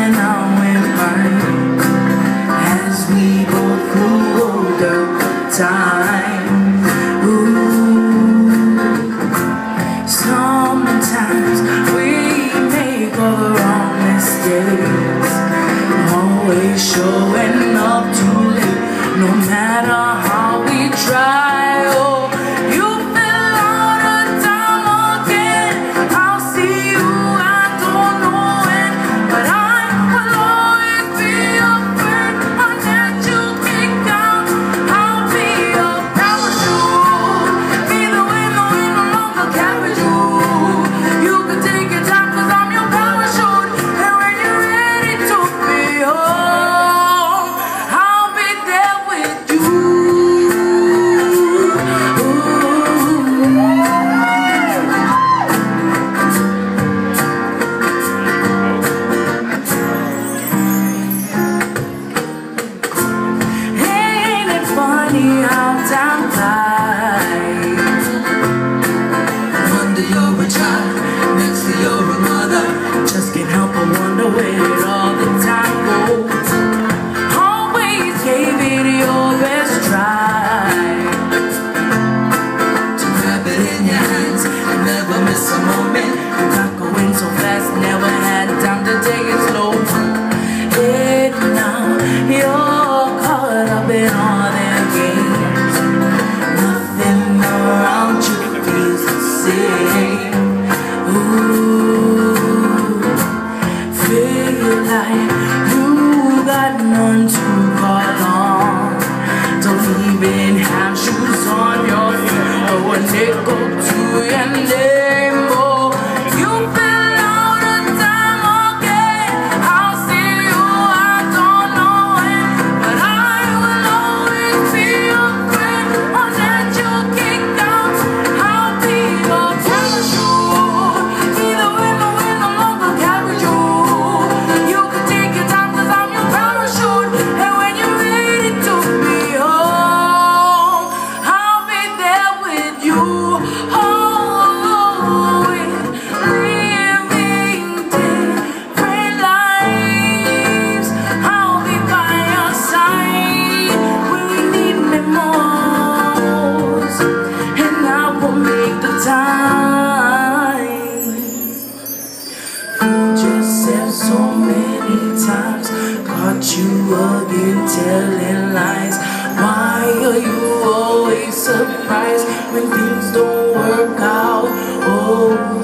and I'm with mine as we go through older time. Ooh, sometimes we make all the wrong mistakes, always showing up too late, no matter how we try. How time flies. Wonder you're a child, next to you're a mother. Just can't help but wonder where all the time goes. Always gave it your best try to grab it in your hands and never miss a moment. You got going so fast, never had time to take it slow. And now you're caught up in all their games. Nothing around you feels the same. Ooh, feel like you got none to call on. Don't even have shoes on your feet, or a nickel to your name. Oh, you feel out of time, okay? I'll see you, I don't know when, but I will always be your friend. I'll let you kick out, I'll be your parachute. Either way, no longer carry you. You can take your time, 'cause I'm your parachute. And when you're ready to be home, I'll be there with you. So many times caught you again telling lies. Why are you always surprised when things don't work out? Oh,